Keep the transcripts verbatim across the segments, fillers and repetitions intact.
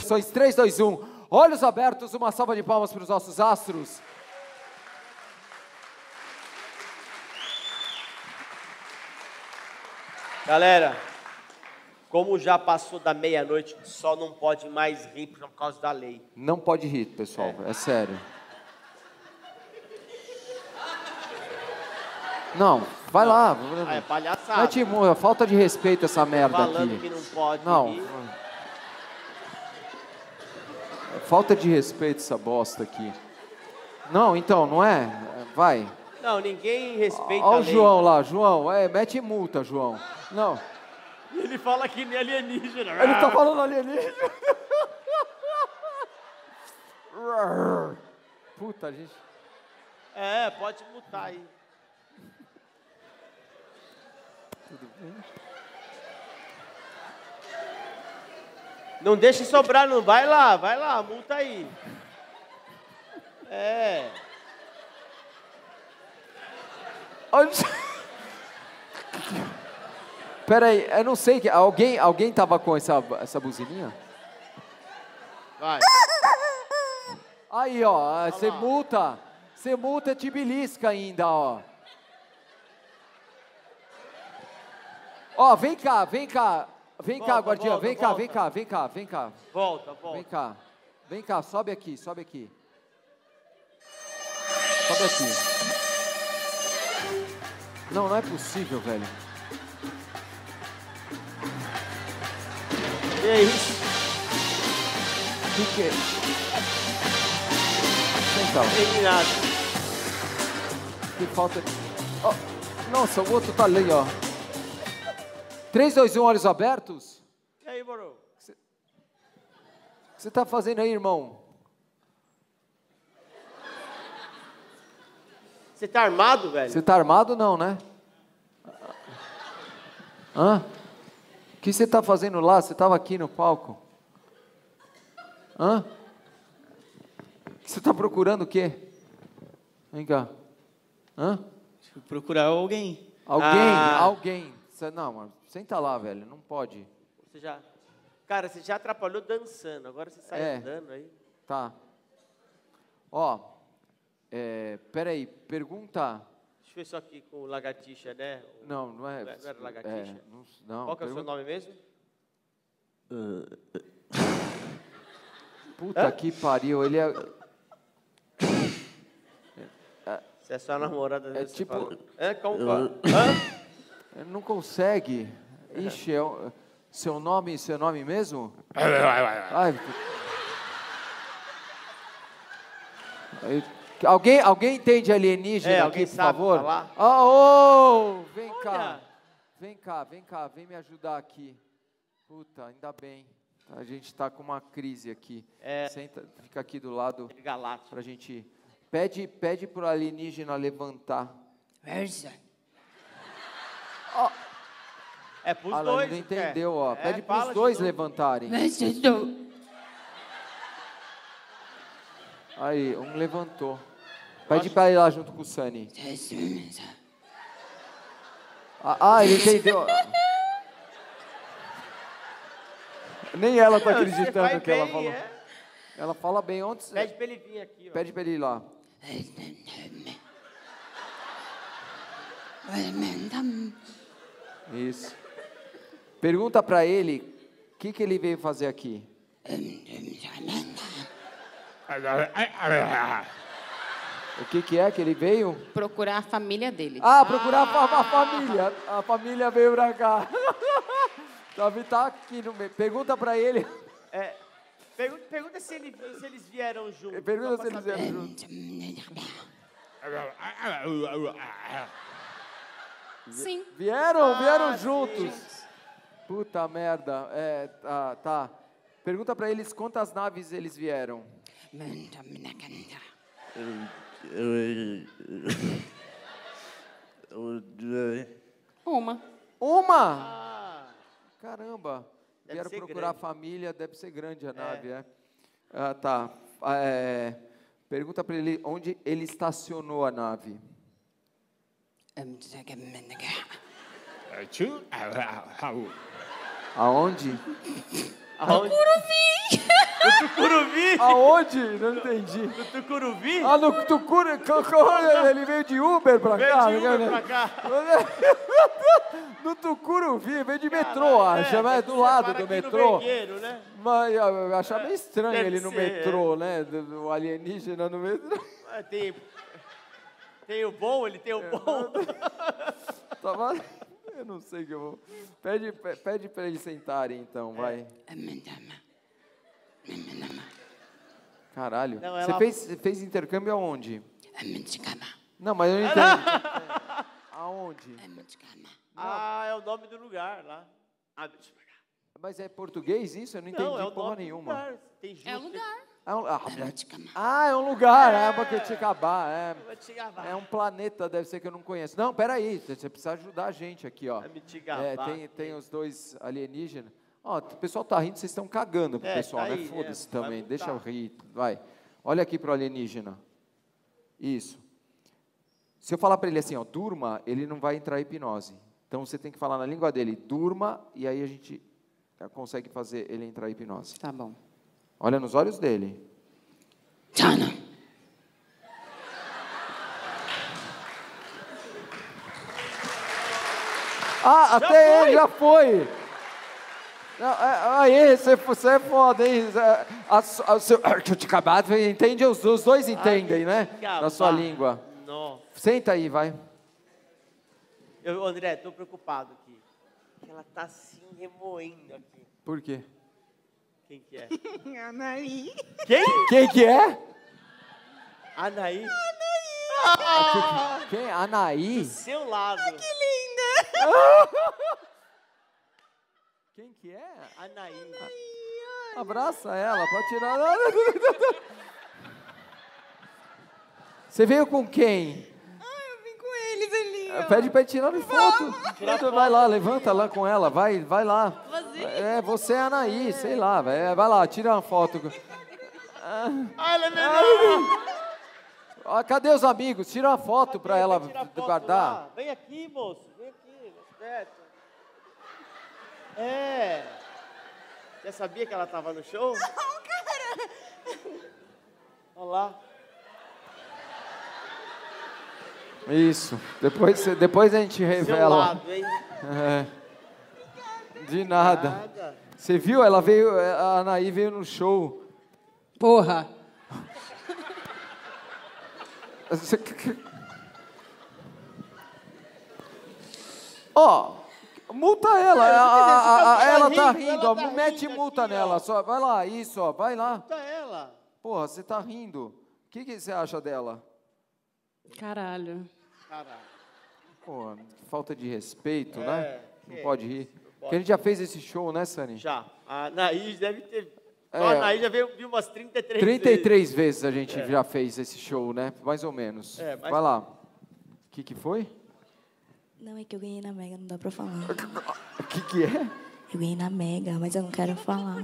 emoções. três, dois, um. Olhos abertos, uma salva de palmas para os nossos astros. Galera, como já passou da meia-noite, só não pode mais rir por causa da lei. Não pode rir, pessoal, é, é sério. Não, vai não. lá. Ah, é palhaçada. Mete mu, falta de respeito essa merda falando aqui. Que não pode não. rir. Falta de respeito essa bosta aqui. Não, então, não é? Vai. Não, ninguém respeita Olha a o lei. João lá, João, é, mete multa, João. Não. Ele fala que nem alienígena. Ele tá falando alienígena. Puta, gente. É, pode mutar aí. Tudo bem? Não deixe sobrar, não. Vai lá, vai lá, multa aí. É. Pera aí, eu não sei, alguém, alguém tava com essa, essa buzininha? Vai. Aí, ó, você multa, você multa, te belisca ainda, ó. Ó, vem cá, vem cá, vem volta, cá, guardiã, volta, vem cá, volta. vem cá, vem cá, vem cá. Volta, volta. Vem cá, vem cá, sobe aqui, sobe aqui. Sobe aqui. Não, não é possível, velho. Que é isso? Que que é? Senta lá. Eliminado. Que falta de... Oh, nossa, o outro tá ali, ó. três, dois, um, olhos abertos. E aí, moro? O que você tá fazendo aí, irmão? Você tá armado, velho? Você tá armado não, né? Hã? O que você tá fazendo lá? Você tava aqui no palco? Hã? Você tá procurando o quê? Vem cá. Hã? Deixa eu procurar alguém. Alguém, Ah. alguém. Cê, não, mano, senta lá, velho, não pode. Você já... Cara, você já atrapalhou dançando, agora você sai É. andando aí. Tá. Ó, é, peraí, pergunta... Deixa eu ver só aqui com o lagartixa, né? O- Não, não é... Não era lagartixa? É, não, não, Qual que é o seu pergunta- nome mesmo? Puta Hã? que pariu, ele é... Você é sua namorada. É você tipo- fala. Hã? Como, qual? Hã? Ele não consegue. Ixi, é o- seu nome, seu nome mesmo? Ai, Aí, alguém, alguém entende alienígena É, aqui, alguém por sabe favor? falar? Ah, ô, vem cá. Olha. Vem cá, vem cá, vem me ajudar aqui. Puta, ainda bem. A gente tá com uma crise aqui. É. Senta, fica aqui do lado Galáctico. pra gente... Pede, pede pro alienígena levantar. Ó, É pros ah, dois. ele não você quer? entendeu, ó. É, Pede fala pros de dois novo. levantarem. Aí, um levantou. Pede acho- pra ir lá junto com o Sunny. Ah, ah, ele entendeu. Nem ela tá Você acreditando faz no que ela bem, falou. é. Ela fala bem. Onde você... Pede pra ele vir aqui, ó. Pede pra ele ir lá. Isso. Pergunta pra ele o que, que ele veio fazer aqui. O que, que é que ele veio? Procurar a família dele. Ah, procurar a, fa- a família. A família veio pra cá. Davi tá aqui no meio. Pergunta pra ele. É, pergunta, pergunta se, ele- se eles vieram juntos. Pergunta só se pra eles saber. vieram juntos. Sim. Vieram, vieram Ah, juntos. Puta merda. É, tá, tá. Pergunta pra eles quantas naves eles vieram. Uma. Uma! Ah, Caramba. Deve Vieram ser procurar a grande. família, deve ser grande a nave, é. Ah, tá. Ah, é, pergunta pra ele onde ele estacionou a nave. Chu- Aonde? aonde? No Tucuruvi? Aonde? Não entendi. No Tucuruvi? Ah, no Tucuruvi. Ele veio de Uber pra Veio cá. de Uber pra cá. No Tucuruvi, veio de metrô, acha, é, vai do você lado para do aqui metrô. no Vergueiro, né? Mas eu achava meio estranho Deve ele no ser, metrô, né? Do, do alienígena no metrô. Ah, Tem, tem o bom, ele tem o bom. Tava... Eu não sei o que eu vou... Pede, pe- pede pra eles sentarem, então, vai. Caralho. Não, Você ela- fez, você fez intercâmbio aonde? Não, mas eu não entendo. Aonde? Ah, é o nome do lugar lá. Ah, Mas é português isso? Eu não entendi Não, é o porra nome do nenhuma. lugar. Tem justo. É o lugar. É um, ah, ah, é um lugar, é, porque É. tinha que acabar, é. Vai te gabar. É um planeta, deve ser que eu não conheço. Não, peraí, você precisa ajudar a gente aqui, ó. Vai me te gabar. É, tem, tem os dois alienígenas. Ó, o pessoal tá rindo, vocês estão cagando pro É, pessoal, tá né? aí, Foda-se é, vai também, multar. deixa eu rir, vai. Olha aqui pro alienígena. Isso. Se eu falar para ele assim, ó, durma, ele não vai entrar em hipnose. Então você tem que falar na língua dele, durma, e aí a gente consegue fazer ele entrar em hipnose. Tá bom. Olha nos olhos dele. Tchana. Ah, até ele já foi. Não, é, aí, você, você é foda, hein? É, A, a, a, seu, entende? Os, os dois entendem, né? gabar. Na sua língua. Nossa. Senta aí, vai. Eu, André, tô preocupado aqui. Ela tá se remoendo aqui. Por quê? Quem que é? Anaí. Quem? Quem que é? Anaí. Quem? Anaí? Seu lado. Quem que é? Anaí. Abraça ela, pode tirar. Você veio com quem? Eu vim com eles ali, ó. Pede pra ele tirar foto. Vai lá, levanta lá com ela, vai, vai lá. Você? É, você é a Anaí, sei lá, vai, vai lá, tira uma foto. Ah, ela é melhor. Ah, cadê os amigos? Tira uma foto pra Vem, ela vem tirar foto guardar. lá. Vem aqui, moço. Vem aqui, mais perto. É. Já sabia que ela tava no show? Não, cara. Olha lá. Isso. Depois, depois a gente Seu revela. lado, hein? É. De nada. Nada. Você viu? Ela veio, a Anaí veio no show. Porra. Ó, multa ela. A- a- a- ela tá rindo, ela ó, tá mete rindo multa aqui, nela. ó. Só, vai lá, isso, ó, vai lá. Tá ela. Porra, você tá rindo. O que, que você acha dela? Caralho. Caralho. Pô, falta de respeito, É, né? que Não pode rir. pode. Porque a gente já fez esse show, né, Sani? Já. A Anaí deve ter... É. Só a Anaí já veio viu umas trinta e três trinta e vezes. três vezes a gente já fez esse show, né? Mais ou menos. É, mas- Vai lá. O que, que foi? Não, é que eu ganhei na Mega, não dá pra falar. O que, que é? Eu ganhei na Mega, mas eu não quero falar.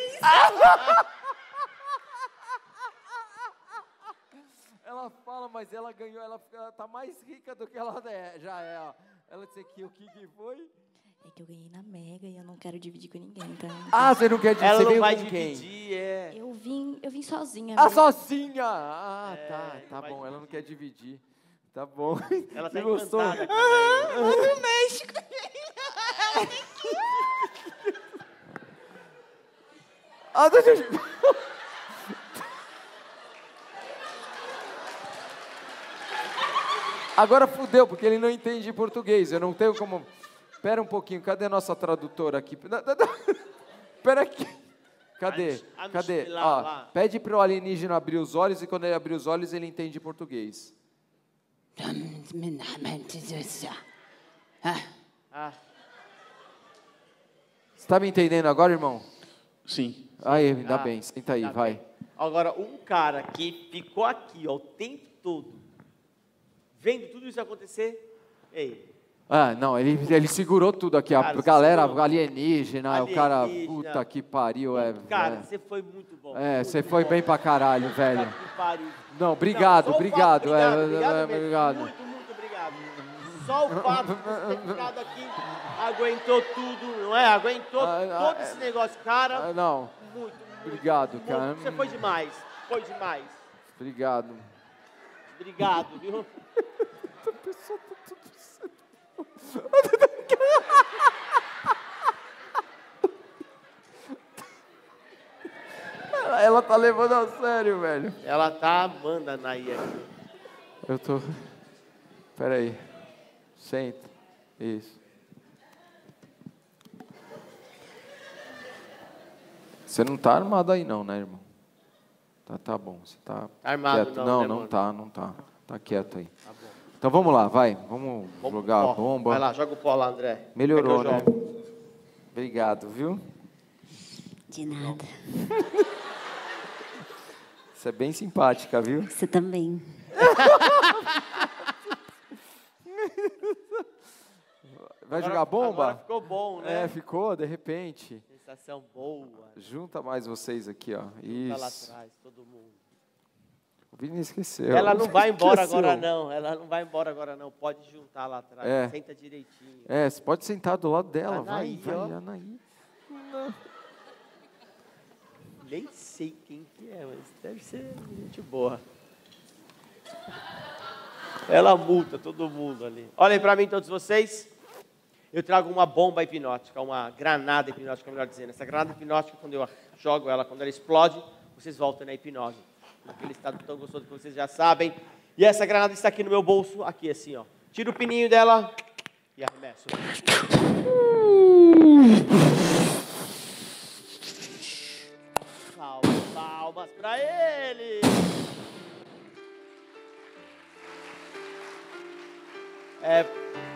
Ela fala, mas ela ganhou, ela, ela tá mais rica do que ela é, já é. Ó. Ela disse aqui, o que, que foi? É que eu ganhei na Mega e eu não quero dividir com ninguém, então... Ah, você não quer dizer, Ela você não veio vai com quem? dividir, é. Eu vim, eu vim sozinha. Ah, mesmo. sozinha! Ah, tá, não tá vai bom, ela não quer dividir. Tá bom. Ela Você tá gostou? encantada com a Anaí. Do México. Ah, deixa eu... Agora fudeu, porque ele não entende português. Eu não tenho como... Espera um pouquinho, cadê a nossa tradutora aqui? Espera aqui. Cadê? A- a Cadê? lá, Ó, lá. pede para o alienígena abrir os olhos e quando ele abrir os olhos ele entende português. Ah, Você tá me entendendo agora, irmão? Sim. Aí, ainda Ah, bem. Senta aí, tá vai. bem. Agora, um cara que ficou aqui, ó, o tempo todo, vendo tudo isso acontecer, ei, Ah, não, ele, ele segurou tudo aqui. A Cara, galera segurou. alienígena, o cara, Alienígena. puta que pariu. É, cara, é. você foi muito bom. É, muito você foi bom. bem pra caralho, velho. Puta que pariu. Não, obrigado, Não, só o obrigado. fato- é, obrigado, é, obrigado é, mesmo. obrigado. Muito, muito obrigado. Só o fato de você ter ficado aqui, aguentou tudo, não é? Aguentou Ah, ah, todo esse negócio. Cara, Ah, não, muito, Obrigado, cara. Você foi demais. Foi demais. Obrigado. Obrigado, viu? A pessoa tá tudo certo. Ela tá levando a sério, velho. Ela tá amando a Naí aqui. Eu tô... Pera aí. Senta. Isso. Você não tá armado aí não, né, irmão? Tá, tá bom. Você tá Armado quieto. não, Não, né, não mano? tá, não tá. Tá quieto aí. Tá bom. Então vamos lá, vai. Vamos Vamos jogar pro a pó. bomba. Vai lá, joga o pó lá, André. Melhorou, Quer que né? eu jogo? Obrigado, viu? De nada. Você é bem simpática, viu? Você também. Vai Agora- jogar bomba? Agora ficou bom, né? É, ficou, de repente. Sensação boa. Junta mais vocês aqui, ó. Tá lá Isso. atrás, todo mundo. O Vini esqueceu. Ela não vai embora Esqueceu. agora não, ela não vai embora agora não, pode juntar lá atrás, É. senta direitinho. É, você pode sentar do lado dela. Anaí, vai, vai, ó. Anaí. Nem sei quem que é, mas deve ser gente boa. Ela multa todo mundo ali. Olhem para mim todos vocês. Eu trago uma bomba hipnótica, uma granada hipnótica, melhor dizendo. Essa granada hipnótica, quando eu jogo ela, quando ela explode, vocês voltam na hipnose. Naquele estado tão gostoso que vocês já sabem. E essa granada está aqui no meu bolso, aqui assim, ó. Tiro o pininho dela e arremesso. Palmas, palmas para ele! É